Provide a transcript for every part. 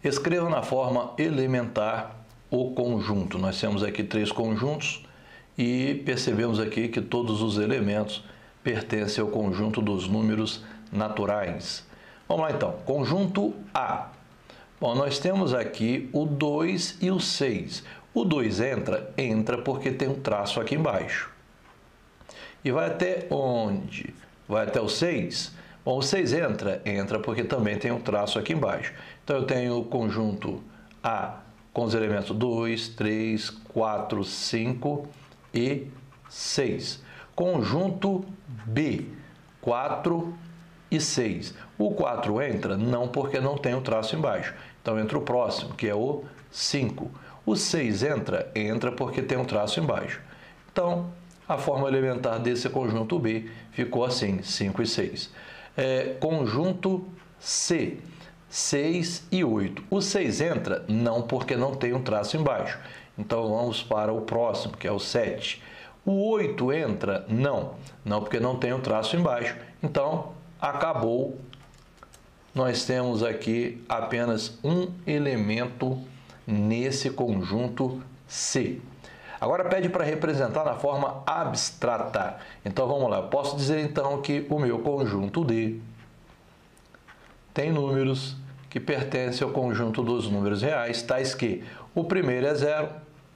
Escreva na forma elementar o conjunto. Nós temos aqui 3 conjuntos e percebemos aqui que todos os elementos pertencem ao conjunto dos números naturais. Vamos lá então, conjunto A. Bom, nós temos aqui o 2 e o 6. O 2 entra porque tem um traço aqui embaixo. E vai até onde? Vai até o 6? Bom, o 6 entra porque também tem um traço aqui embaixo. Então, eu tenho o conjunto A com os elementos 2, 3, 4, 5 e 6. Conjunto B, 4 e 6. O 4 entra? Não, porque não tem o traço embaixo. Então, entra o próximo, que é o 5. O 6 entra porque tem um traço embaixo. Então, a forma elementar desse conjunto B ficou assim, 5 e 6. Conjunto C, 6 e 8. O 6 entra? Não, porque não tem um traço embaixo. Então, vamos para o próximo, que é o 7. O 8 entra? Não, porque não tem um traço embaixo. Então, acabou. Nós temos aqui apenas um elemento nesse conjunto C. Agora pede para representar na forma abstrata. Então vamos lá, posso dizer então que o meu conjunto D tem números que pertencem ao conjunto dos números reais, tais que o primeiro é 0.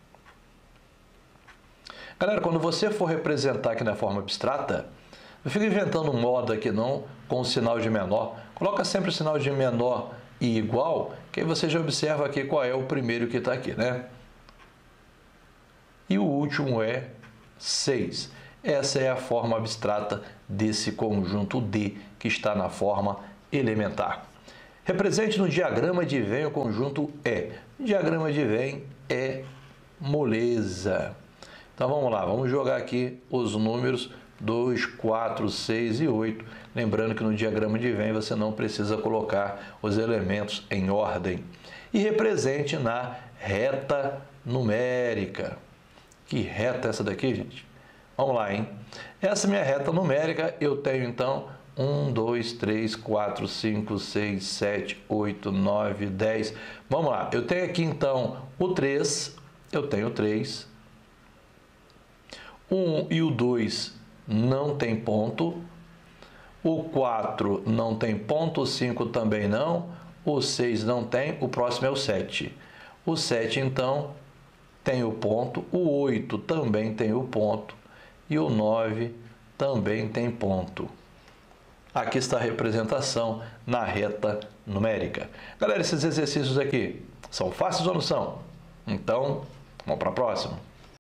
Galera, quando você for representar aqui na forma abstrata, não fica inventando um modo aqui não, com o sinal de menor. Coloca sempre o sinal de menor e igual, que aí você já observa aqui qual é o primeiro que está aqui, né? E o último é 6. Essa é a forma abstrata desse conjunto D, que está na forma elementar. Represente no diagrama de Venn o conjunto E. O diagrama de Venn é moleza. Então vamos lá, vamos jogar aqui os números 2, 4, 6 e 8. Lembrando que no diagrama de Venn você não precisa colocar os elementos em ordem. E represente na reta numérica. Que reta é essa daqui, gente? Vamos lá, hein? Essa minha reta numérica, eu tenho então 1, 2, 3, 4, 5, 6, 7, 8, 9, 10. Vamos lá, eu tenho aqui então o 3, eu tenho 3. 1 e o 2 não tem ponto. O 4 não tem ponto, o 5 também não. O 6 não tem, o próximo é o 7. O 7 então tem o ponto, o 8 também tem o ponto e o 9 também tem ponto. Aqui está a representação na reta numérica. Galera, esses exercícios aqui são fáceis ou não são? Então, vamos para a próxima.